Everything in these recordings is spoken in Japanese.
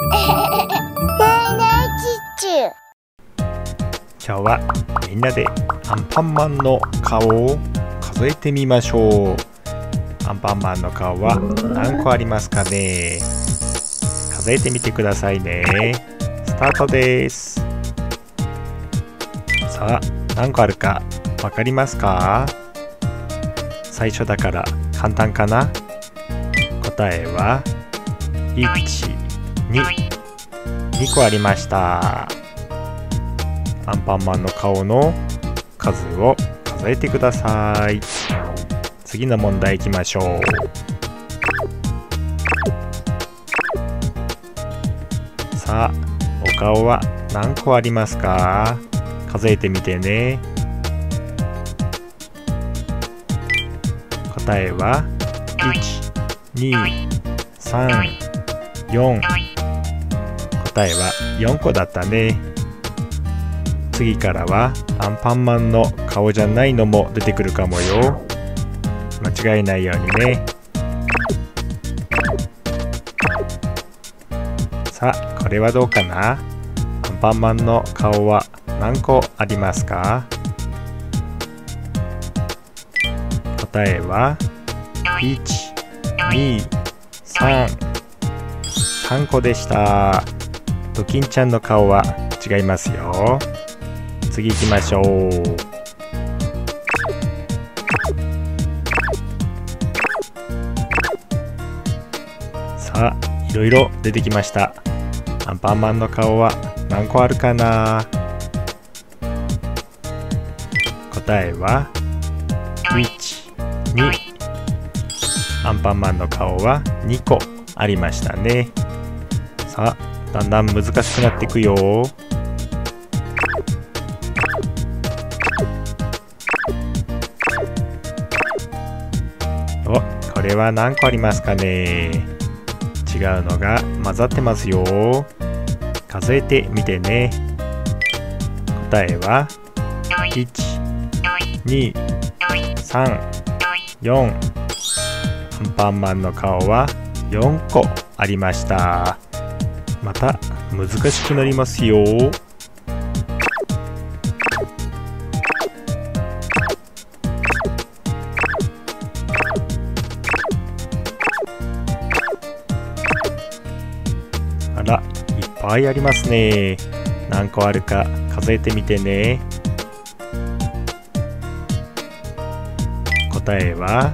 今日はみんなでアンパンマンの顔を数えてみましょう。アンパンマンの顔は何個ありますかね。数えてみてくださいね。スタートです。さあ、何個あるかわかりますか？最初だから簡単かな。答えは1、2個ありました。アンパンマンの顔の数を数えてください。次の問題いきましょう。さあ、お顔は何個ありますか？数えてみてね。答えは1、2、3、4。答えは4個だったね。次からはアンパンマンの顔じゃないのも出てくるかもよ。間違えないようにね。さあ、これはどうかな？アンパンマンの顔は何個ありますか？答えは1、2、3個でした。ドキンちゃんの顔は違いますよ。次行きましょう。さあ、いろいろ出てきました。アンパンマンの顔は何個あるかな？答えは1、2。アンパンマンの顔は2個ありましたね。さあ、だんだん難しくなっていくよ。これは何個ありますかね。違うのが混ざってますよ。数えてみてね。答えは1、2、3、4。アンパンマンの顔は4個ありました。また難しくなりますよ。あら、いっぱいありますね。何個あるか数えてみてね。答えは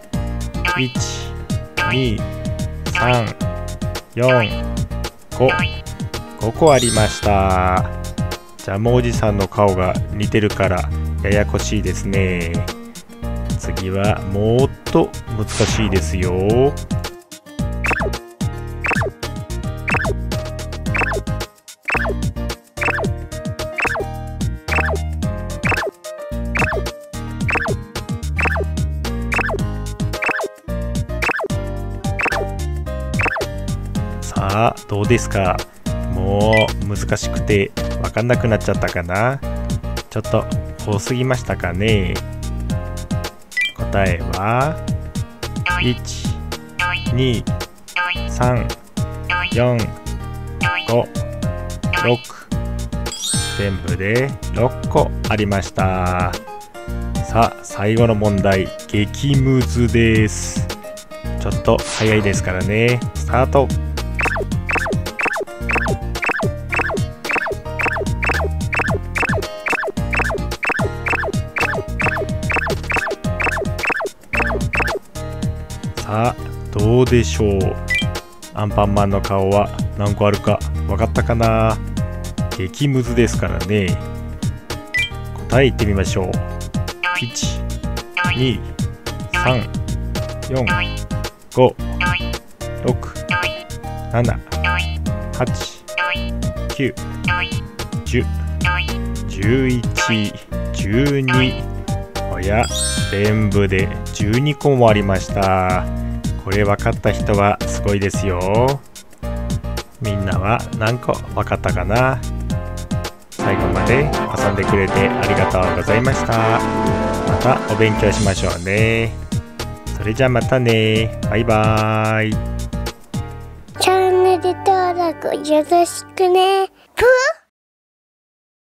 1、2、3、4、5個ありました。ジャムおじさんの顔が似てるからややこしいですね。次はもっと難しいですよ。さあ、どうですか？もう難しくて分かんなくなっちゃったかな？ちょっと多すぎましたかね？答えは1、2、3、4、5、6。全部で6個ありました。さあ、最後の問題、激ムズです。ちょっと早いですからね。スタート。さあ、どうでしょう。アンパンマンの顔は何個あるか分かったかな？激ムズですからね。答え言ってみましょう。1、2、3、4、5、6、7、8、9、10、11、12。おや、全部で12個もありました。これ分かった人はすごいですよ。みんなは何個分かったかな？最後まで遊んでくれてありがとうございました。またお勉強しましょうね。それじゃあまたね。バイバーイ。 チャンネル登らくよろしくね。ぷ